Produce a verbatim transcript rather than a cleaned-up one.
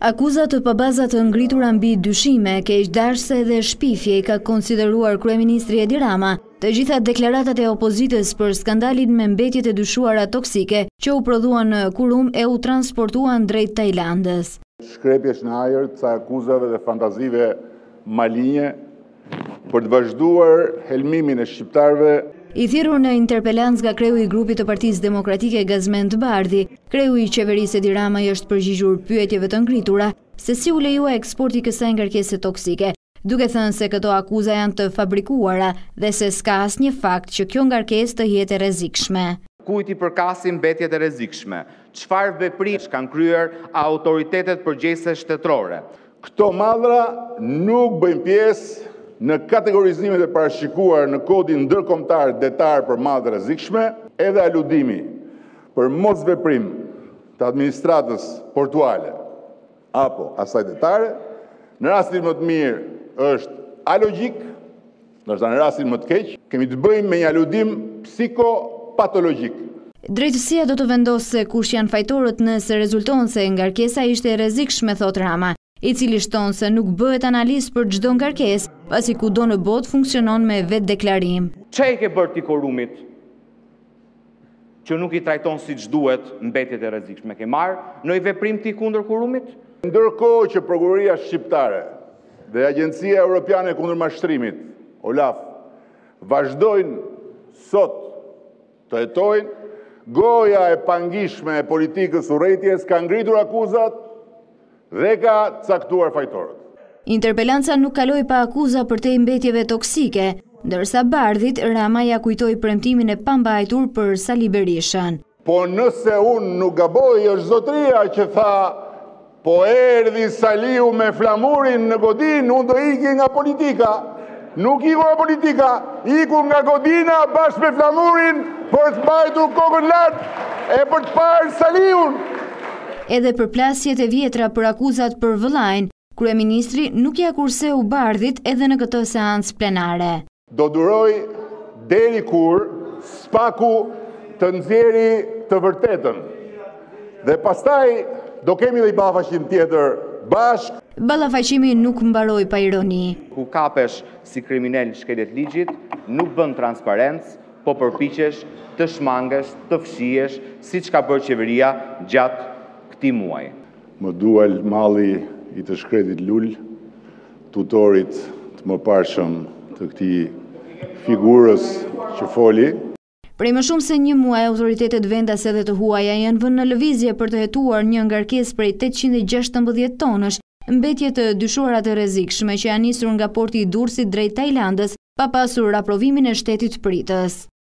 Akuzat të pabazat të ngritura mbi dyshime, keqdashse dhe shpifje i ka konsideruar kryeministri Edi Rama të gjitha deklaratatë e opozitës për skandalin me mbetjet e dyshuara toksike që u prodhuan në Kurum e u transportuan drejt Tajlandës. Shkrepjesh në ajër ca akuzave dhe fantazive malinje për të vazhduar helmimin e shqiptarëve. I thirrur në interpelancë nga kreu i grupit të Partisë Demokratike Gazmend Bardhi, kreu i qeverisë Edi Rama i është përgjigjur pyetjeve të ngritura se si u lejua eksporti i kësaj ngarkese toksike, duke thënë se këto akuza janë të fabrikuara dhe se s'ka asnjë fakt që kjo ngarkesë të jetë e rrezikshme. Kujt i përkasin mbetjet e rrezikshme? Çfarë veprime kanë kryer autoritetet përgjegjëse shtetërore? Këto mallra nuk bëjnë pjesë në kategorizimet e parashikuar në kodin ndërkombëtar detar për malë të rrezikshme, edhe aludimi për mos veprim të administratës portuale apo asaj detare, në rastin më të mirë është alogjik, ndërsa në rastin më të keq, kemi të bëjmë me një aludim psikopatologjik. Drejtësia do të vendosë se kush janë fajtorët nëse rezulton se ngarkesa ishte e rrezikshme, thot Rama, i cili shton se nuk bëhet analizë për çdo ngarkesë, pasi kudo në botë funksionon me vetë deklarim. Çe i ke bërë ti Kurumit që nuk i trajton siç duhet mbetjet e rrezikshme? Ke marrë në i veprim ti kundër Kurumit? Ndërkohë që prokuroria shqiptare dhe Agjencia Europiane kundër mashtrimit, OLAF, vazhdojnë sot të hetojnë, goja e pangishme e politikës urrëties ka ngritur akuzat dhe ka caktuar fajtorët. Interpelanca nuk kaloi pa akuza për te mbetjeve toksike, ndërsa Bardhit Rama ja kujtoi premtimin e pambajtur për Sali Berishën. Po nëse unë nuk gaboj, është zotria që tha, po erdhi Saliu me flamurin në Godin, unë do iki nga politika. Nuk iku nga politika, iku nga Godina bashkë me flamurin për të mbajtur kokën lart e për të parë Saliun. Edhe për plasjet e vjetra për akuzat për vëllain, kryeministri nuk ja kurseu Bardhit edhe në këtë seancë plenare. Do duroj deri kur spaku të nxjerrë të vërtetën. Dhe pastaj do kemi dhe i ballafaqim tjetër bashk. Ballafaqimi nuk mbaroi pa ironi. Ku kapesh si kriminal shkeljet ligjit, nuk bën transparencë, po përpiqesh të shmangesh, të fshihesh, siç ka bërë qeveria gjatë këtij muaji. Më dual malli i të shkretit Lul, tutorit të mëparshëm të këtij figurës që foli. Prej më shumë se një muaj, autoritetet vendase dhe të huaja janë vënë në lëvizje për të hetuar një ngarkesë prej tetëqind e gjashtëmbëdhjetë tonësh, mbetje të dyshuara të rrezikshme që janë nisur nga porti i Durrësit drejt Tajlandës, pa pasur aprovimin e shtetit pritës.